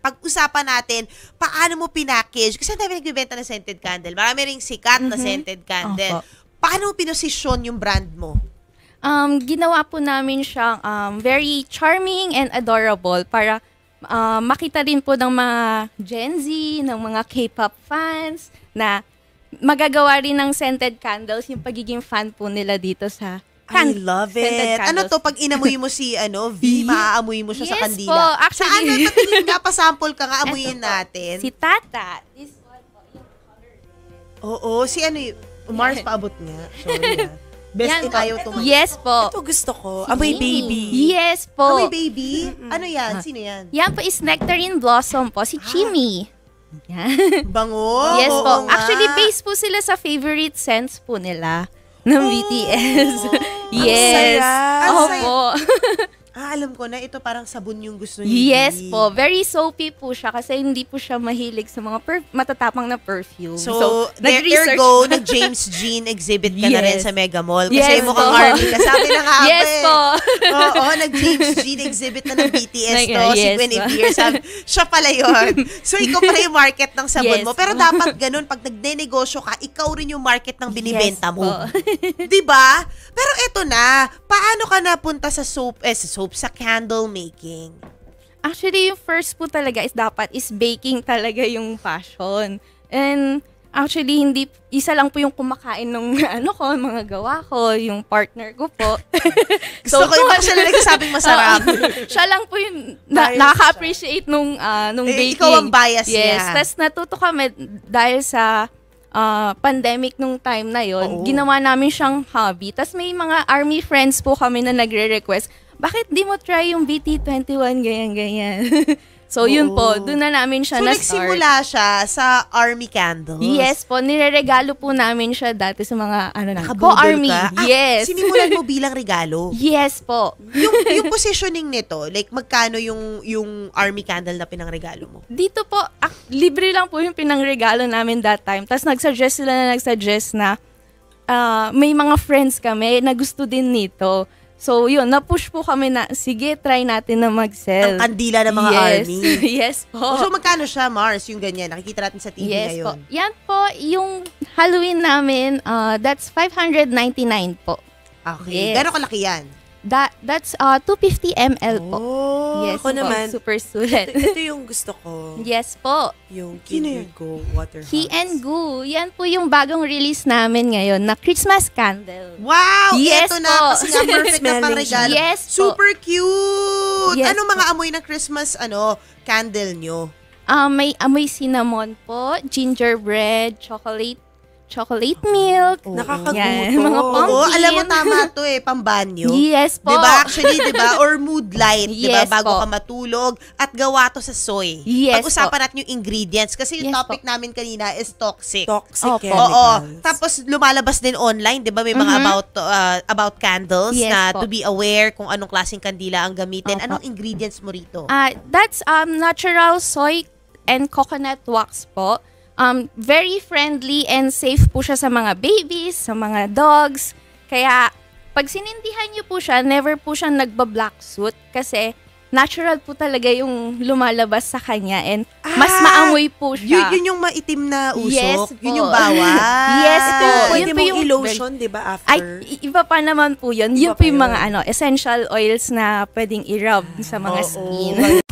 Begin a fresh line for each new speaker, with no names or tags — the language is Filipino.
pag-usapan natin, paano mo pinackage? Kasi ang dami nagbibenta ng scented candle. Marami ring sikat na scented candle. Paano mo pinosisyon yung brand mo?
Ginawa po namin siyang very charming and adorable para makita din po ng mga Gen Z, ng mga K-pop fans na magagawa rin ng scented candles yung pagiging fan po nila dito sa
I love it. Ano to, pag inamoy mo si V, maaamoy mo siya sa kandila.
Po, actually.
Saan na patingin nga, pasample ka nga, amuyin natin.
Si Tata. This one po, yung color.
Oo, si Mars paabot nga. Sorry Best in ayaw to.
Yes po.
Ito gusto ko. Amoy baby.
Yes po.
Amoy baby? Ano yan? Sino yan?
Yan po is Nectarine Blossom po, si Chimmy. Yan.
Bango.
Yes po. Actually, based po sila sa favorite scents po nila ng BTS. Yes.
Ang saya.
Opo.
Alam ko na, ito parang sabon yung gusto niya.
Yes po. Very soapy po siya kasi hindi po siya mahilig sa mga matatapang na perfume.
So ergo, nag-James Jean exhibit ka na rin sa Mega Mall. Kasi
Yes
mukhang
po.
army ka. Sabi na nga
Yes po.
Oo, nag-James Jean exhibit na ng BTS to. Si
Yes
Guinevere. Siya pala yun. So ikaw pala yung market ng sabon mo. Pero dapat ganun, pag nagde-negosyo ka, ikaw rin yung market ng binibenta mo. Diba? Pero eto na, paano ka napunta sa sa candle making?
Actually, yung first po talaga is baking talaga yung passion. And actually, isa lang po yung kumakain ng mga gawa ko, yung partner ko po.
So, gusto ko yung siya lang nagsasabing masarap.
Siya lang po yung nakaka-appreciate nung baking.
Ikaw ang bias niya.
Yes, tas natuto kami dahil sa pandemic nung time na yon. Ginawa namin siyang hobby. Tas may mga army friends po kami na nagre-request, bakit di mo try yung BT21, ganyan-ganyan. So, yun po. Doon na namin siya na-start.
So, nagsimula siya sa army candles?
Yes po. Nireregalo po namin siya dati sa mga,
co-army.
Yes.
Sinimulan mo bilang regalo?
Yes po.
Yung positioning nito, like, magkano yung army candle na pinangregalo mo?
Dito po, libre lang po yung pinangregalo namin that time. Tapos nagsuggest na may mga friends kami na gusto din nito. So, yun, na-push po kami na, sige, try natin na mag-sell.
Ang kandila ng mga army.
Yes po.
So, magkano siya, Mars, yung ganyan? Nakikita natin sa TV ngayon.
Po. Yan po, yung Halloween namin, that's 599 po.
Okay.
Yes.
Gano'ng kalaki yan?
That's 250 ml po. Yes
ako
po,
naman.
super sulit.
Ito yung gusto ko.
Yes po.
Yung Key & Go Water House.
Key & Go. Yan po yung bagong release namin ngayon na Christmas candle.
Wow!
Yes
Ito
po.
na, kasi nga perfect na pang regalo.
Yes po.
Super cute!
Yes
Anong mga amoy ng Christmas candle nyo?
May amoy cinnamon po, gingerbread, chocolate milk.
Nakakagutom.
Yan, mga pumpkin.
Oo, alam mo tama to pambanyo.
Yes po.
Diba? Actually, diba? Or mood light, diba?
Yes
Bago
po.
ka matulog. At gawa to sa soy.
Yes
Pag-usapan natin yung ingredients. Kasi yung
Yes
topic namin kanina is toxic.
Toxic
Opo.
chemicals.
Oo. Tapos lumalabas din online, 'di ba? May mga about candles
Yes
na
po.
to be aware kung anong klaseng kandila ang gamitin.
Opo.
Anong ingredients mo rito?
That's natural soy and coconut wax po. Very friendly and safe po siya sa mga babies, sa mga dogs. Kaya pag sinindihan niyo po siya, never po siya nagba-black suit kasi natural po talaga yung lumalabas sa kanya and mas maamoy po siya.
Yun yung maitim na usok?
Yes po.
Yun yung bawal?
Yes po.
Pwede
Yun po
mong
yung
i-lotion, di ba, after?
Ay, iba pa naman po yun. Yun
Iba
po
pa
yung
yun.
mga essential oils na pwedeng i-rub sa mga
Oo.
skin.